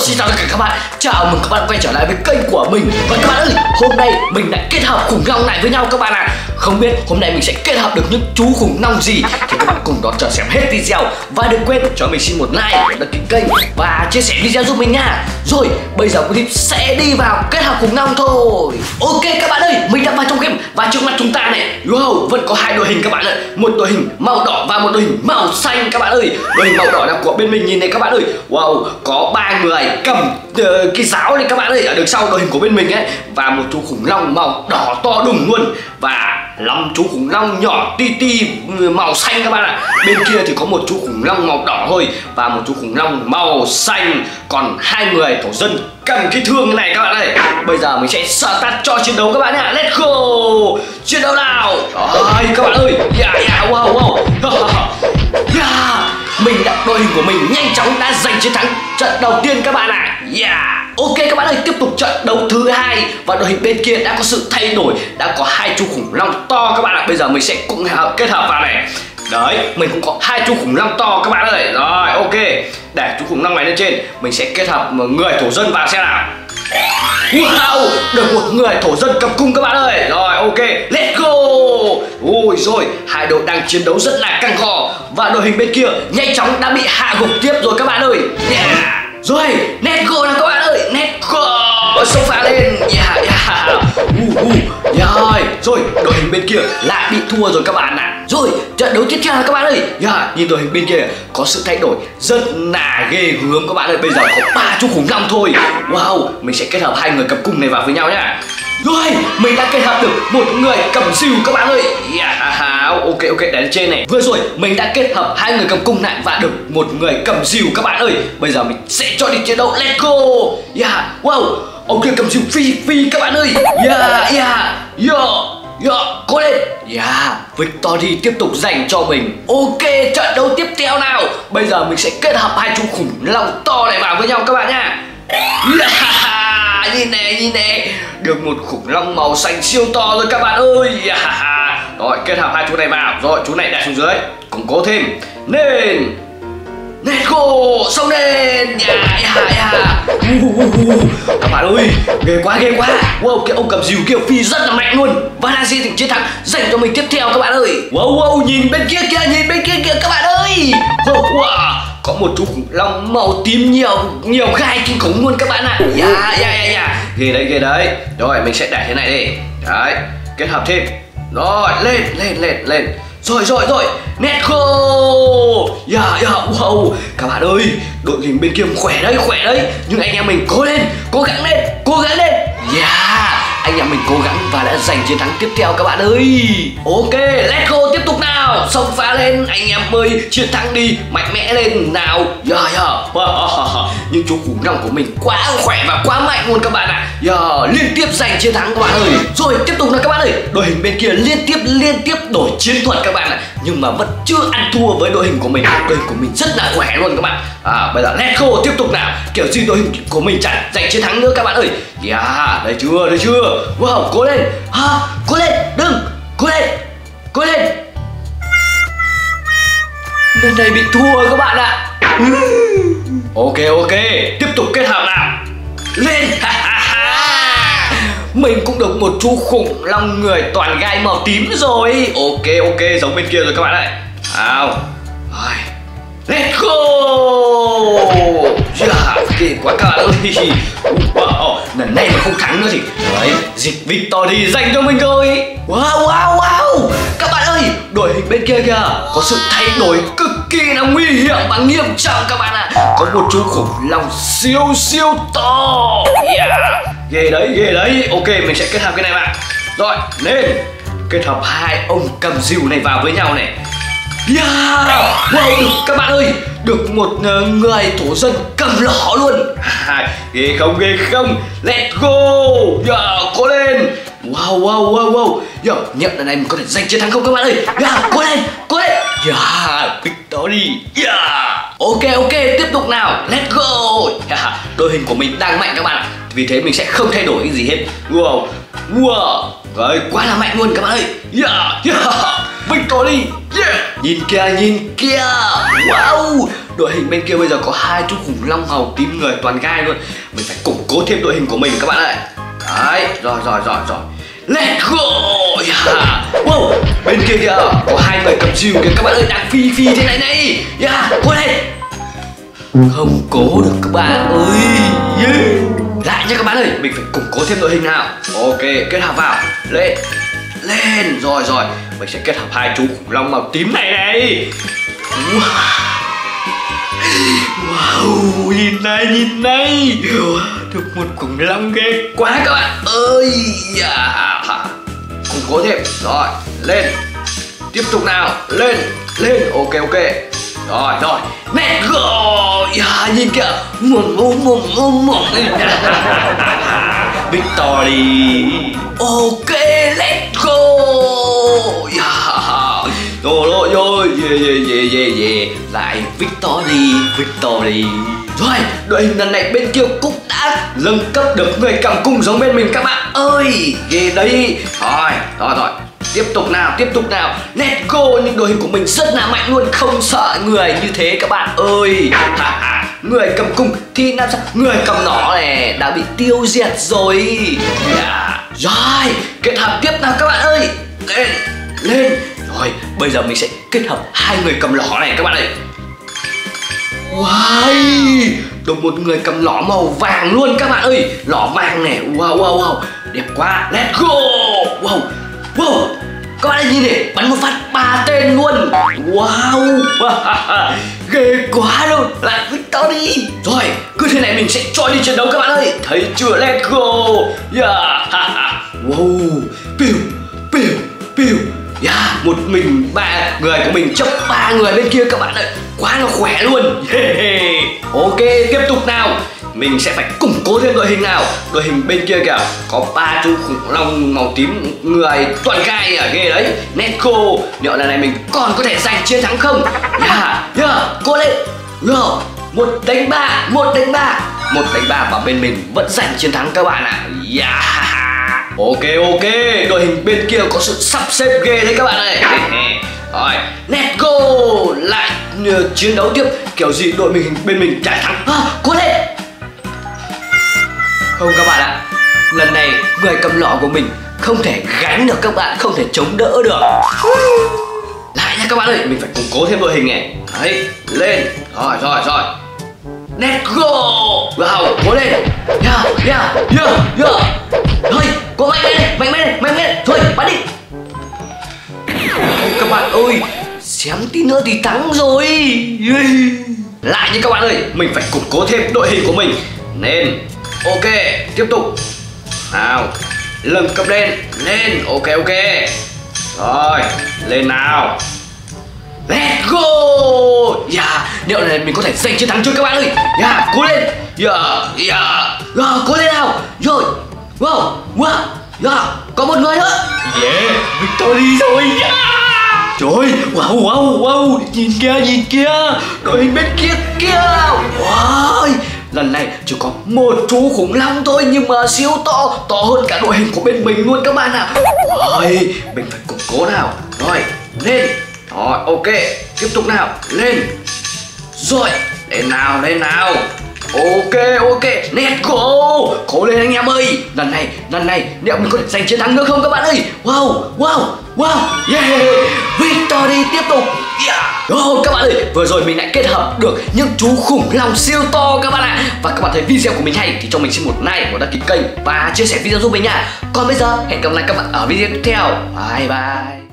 Xin chào tất cả các bạn, chào mừng các bạn quay trở lại với kênh của mình. Và các bạn ơi, hôm nay mình đã kết hợp khủng long lại với nhau các bạn ạ. Không biết hôm nay mình sẽ kết hợp được những chú khủng long gì thì các bạn cùng đón chờ xem hết video. Và đừng quên cho mình xin một like, đăng ký kênh và chia sẻ video giúp mình nha. Rồi, bây giờ clip sẽ đi vào kết hợp khủng long thôi. Ok các bạn ơi, mình đã vào trong game và trước mắt chúng ta này, wow, vẫn có hai đội hình các bạn ơi. Một đội hình màu đỏ và một đội hình màu xanh các bạn ơi. Đội hình màu đỏ là của bên mình, nhìn này các bạn ơi. Wow, có 3 người cầm cái giáo này các bạn ơi, ở đằng sau đội hình của bên mình ấy, và một chú khủng long màu đỏ to đùng luôn, và 5 chú khủng long nhỏ ti ti màu xanh các bạn ạ. Bên kia thì có một chú khủng long màu đỏ thôi và một chú khủng long màu xanh. Còn 2 người thổ dân cầm cái thương này các bạn ơi. Bây giờ mình sẽ start cho chiến đấu các bạn ạ. Let's go, chiến đấu nào. Rồi các bạn ơi, wow mình đã, đội hình của mình nhanh chóng đã giành chiến thắng trận đầu tiên các bạn ạ. Ok các bạn ơi, tiếp tục trận đấu thứ hai và đội hình bên kia đã có sự thay đổi, đã có 2 chú khủng long to các bạn ạ. Bây giờ mình sẽ cùng kết hợp vào này. Đấy, mình cũng có 2 chú khủng long to các bạn ơi. Rồi, ok, để chú khủng long này lên trên, mình sẽ kết hợp người thổ dân vào xem nào. Wow, được một người thổ dân cầm cung các bạn ơi. Rồi, ok, let's go. Ôi rồi, hai đội đang chiến đấu rất là căng thẳng và đội hình bên kia nhanh chóng đã bị hạ gục tiếp rồi các bạn ơi. Rồi, let's go nào các bạn ơi, let's go. Xông pha lên. Rồi, đội hình bên kia lại bị thua rồi các bạn ạ. Rồi, trận đấu tiếp theo là các bạn ơi. Nhìn đội hình bên kia có sự thay đổi rất là ghê gớm các bạn ơi. Bây giờ có 3 chú khủng long thôi. Wow, mình sẽ kết hợp 2 người cầm cung này vào với nhau nhá. Rồi, mình đã kết hợp được một người cầm rìu các bạn ơi. Ok, để lên trên này. Vừa rồi mình đã kết hợp 2 người cầm cung lại và được một người cầm rìu các bạn ơi. Bây giờ mình sẽ cho đi chiến đấu. Let's go. Wow, ok, cầm rìu phi các bạn ơi. Cố lên. Victory tiếp tục dành cho mình. Ok, trận đấu tiếp theo nào. Bây giờ mình sẽ kết hợp 2 chú khủng long to này vào với nhau các bạn nha. Nhìn nè, được một khủng long màu xanh siêu to rồi các bạn ơi. Rồi, kết hợp 2 chú này vào. Rồi, chú này đặt xuống dưới, củng cố thêm. Lên, let's go, xông lên. Các bạn ơi, ghê quá. Wow, cái ông cầm rìu kia phi rất là mạnh luôn và đang di chuyển chiến thắng dành cho mình tiếp theo các bạn ơi. Wow, nhìn bên kia kìa các bạn ơi. Wow, có một chú khủng long màu tím nhiều gai kinh khủng luôn các bạn ạ. Ghê đấy. Rồi, mình sẽ để thế này đi. Đấy, kết hợp thêm. Rồi, lên. Rồi, let's go. Wow, các bạn ơi, đội hình bên kia khỏe đấy. Nhưng anh em mình cố gắng lên. Anh em mình cố gắng và đã giành chiến thắng tiếp theo các bạn ơi. Ok, let's go, tiếp tục nào. Xông pha lên anh em ơi, chiến thắng đi, mạnh mẽ lên nào. Nhưng chú khủng long của mình quá khỏe và quá mạnh luôn các bạn ạ. Liên tiếp giành chiến thắng các bạn ơi. Rồi, tiếp tục nào các bạn ơi. Đội hình bên kia liên tiếp đổi chiến thuật các bạn ạ, nhưng mà vẫn chưa ăn thua với đội hình của mình. Đội hình của mình rất là khỏe luôn các bạn. Bây giờ let's go, tiếp tục nào. Kiểu gì đội hình của mình chẳng giành chiến thắng nữa các bạn ơi. Đây chưa. Wow, cố lên. Cố lên. Lần này bị thua các bạn ạ. Ok, tiếp tục kết hợp nào. Lên. Mình cũng được một chú khủng long người toàn gai màu tím rồi. Ok, giống bên kia rồi các bạn ơi. Let's go. Kì quá các bạn ơi. Wow, lần này mà không thắng nữa thì đấy, dịch Victory dành cho mình rồi. Wow, các bạn ơi, đội hình bên kia kìa có sự thay đổi cực kỳ là nguy hiểm và nghiêm trọng các bạn ạ. Có một chú khủng long siêu to. Ghê đấy. Ok, mình sẽ kết hợp cái này vào. Rồi, lên, kết hợp 2 ông cầm rìu này vào với nhau này. Wow, các bạn ơi, được một người thổ dân cầm lõ luôn. Ghê không. Let's go. Cố lên. Wow. Nhận lần này mình có thể giành chiến thắng không các bạn ơi. Cố lên. Victory. Ok, tiếp tục nào. Let's go. Đội hình của mình đang mạnh các bạn, vì thế mình sẽ không thay đổi cái gì hết. Wow. Đấy, quá là mạnh luôn các bạn ơi. Victory. Nhìn kìa. Wow, đội hình bên kia bây giờ có 2 chú khủng long màu tím người toàn gai luôn. Mình phải củng cố thêm đội hình của mình các bạn ơi. Đấy, rồi. Let's go. Yeah. Wow, bên kia kìa có 2 người cầm rìu kìa các bạn ơi, đang phi thế này này. Yeah, cố lên. Không cố được các bạn ơi. Yeah. Lại nha các bạn ơi, mình phải củng cố thêm đội hình nào. Ok, kết hợp vào. Lên. Rồi. Mình sẽ kết hợp 2 chú khủng long màu tím này. Wow, nhìn này. Được một khủng long ghê quá các bạn ơi. Củng cố thêm. Rồi, lên. Tiếp tục nào. Lên. Ok. Rồi. Let's go. Nhìn kìa. Victory. Ok, let's go. Rồi. Yeah. Lại Victory. Rồi, đội hình lần này bên kia cũng đã nâng cấp được người cầm cung giống bên mình các bạn ơi. Ghê đấy. Rồi. Tiếp tục nào. Let's go. Nhưng đội hình của mình rất là mạnh luôn, không sợ người như thế các bạn ơi. Người cầm cung thì làm sao? Người cầm nỏ này đã bị tiêu diệt rồi. Rồi, kết hợp tiếp nào các bạn ơi. Lên. Rồi, bây giờ mình sẽ kết hợp 2 người cầm lỏ này các bạn ơi. Wow, được một người cầm lỏ màu vàng luôn các bạn ơi. Lỏ vàng này, wow, đẹp quá. Let's go. Wow, các bạn nhìn này, bắn một phát 3 tên luôn. Wow, ghê quá luôn. Lại Victory. Rồi, cứ thế này mình sẽ cho đi chiến đấu các bạn ơi. Thấy chưa, let's go. Wow, piu. Một mình 3 người của mình chấp 3 người bên kia các bạn ơi, quá là khỏe luôn. Ok, tiếp tục nào. Mình sẽ phải củng cố thêm đội hình nào. Đội hình bên kia kìa có 3 chú khủng long màu tím người toàn gai ghê đấy. Netco, liệu lần này mình còn có thể giành chiến thắng không? Cố lên. 1 đánh 3 và bên mình vẫn giành chiến thắng các bạn ạ. Ok, đội hình bên kia có sự sắp xếp ghê đấy các bạn ơi. Rồi, let's go. Lại chiến đấu tiếp. Kiểu gì đội mình bên mình chả thắng. Cố lên. Không các bạn ạ, lần này người cầm lọ của mình không thể gánh được các bạn, không thể chống đỡ được. Lại nha các bạn ơi, mình phải củng cố thêm đội hình này. Đấy, lên. Rồi. Let's go. Wow, cố lên. Thôi, cố mạnh lên. Thôi, bắn đi. Các bạn ơi, xém tí nữa thì thắng rồi. Lại nha các bạn ơi, mình phải củng cố thêm đội hình của mình. Nên, ok, tiếp tục. Nào, nâng cấp lên. Ok. Rồi, lên nào. Let's go. Liệu này mình có thể giành chiến thắng chưa các bạn ơi. Cố lên. Cố lên nào. Rồi. Wow. Có một người nữa. Victory rồi. Trời, wow. Nhìn kìa. Đội hình bên kia kìa. Wow. Lần này chỉ có 1 chú khủng long thôi, nhưng mà siêu to hơn cả đội hình của bên mình luôn các bạn ạ. Rồi, mình phải củng cố nào. Rồi, lên. Rồi, ok, tiếp tục nào. Lên. Rồi, lên nào. Ok, let's go. Cố lên anh em ơi. Lần này liệu mình có thể giành chiến thắng nữa không các bạn ơi. Wow. Victory tiếp tục. Các bạn ơi, vừa rồi mình đã kết hợp được những chú khủng long siêu to các bạn ạ. Và các bạn thấy video của mình hay thì cho mình xin một like, một đăng ký kênh và chia sẻ video giúp mình nha. Còn bây giờ hẹn gặp lại các bạn ở video tiếp theo. Bye.